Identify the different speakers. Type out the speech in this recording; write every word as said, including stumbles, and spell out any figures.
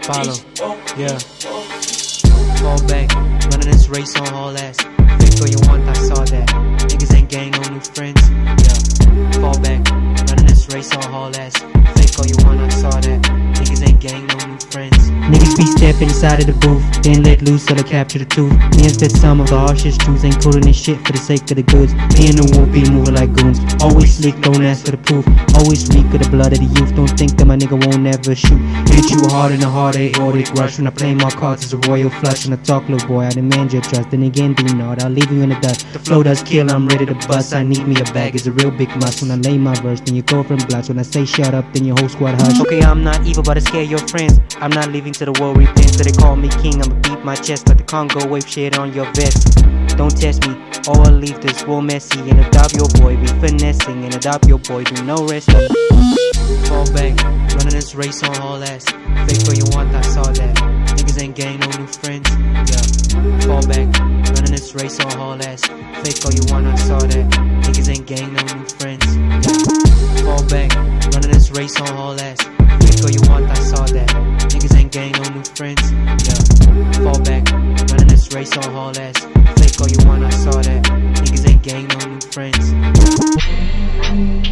Speaker 1: follow. Yeah. Fallback, running this race on all ass. Fake all you want, I saw that. Niggas ain't gang, no new friends. Yeah. Fallback, running this race on all ass. Fake all you want, I saw that. Niggas ain't gang, no new friends.
Speaker 2: Niggas be stepping inside of the booth, then let loose till they capture the tooth. Me and spit some of the harshest truths, ain't pulling this shit for the sake of the goods. Me and the wolf be moving like goons, always slick, don't ask for the proof. Always reek of the blood of the youth, don't think that my nigga won't never shoot. Hit you hard in the heart, aortic rush. When I play my cards, it's a royal flush. And I talk, little boy, I demand your trust. Then again, do not, I'll leave you in the dust. The flow does kill, I'm ready to bust. I need me a bag, it's a real big must. When I lay my verse, then your girlfriend blush. When I say shut up, then your whole squad hush.
Speaker 1: Okay, I'm not evil, but I scare your friends. I'm not leaving till the world repents. So they call me king, I'ma beat my chest. But the Congo wave shit on your vest. Don't test me, or I'll leave this world messy. And adopt your boy, be finessing. And adopt your boy, do no resting. Fallback, running this race on all ass. Fake all you want, I saw that. Niggas ain't gang, no new friends. Yeah. Fallback, running this race on all ass. Fake all you want, I saw that. Niggas ain't gang, no new friends. Yeah. Fallback, running this race on all ass. Fake all you want, I saw that. Niggas ain't gang, no new friends. Yeah. Fallback, running this race on all ass. Fake all you want, I saw that. Niggas ain't gang, no new friends.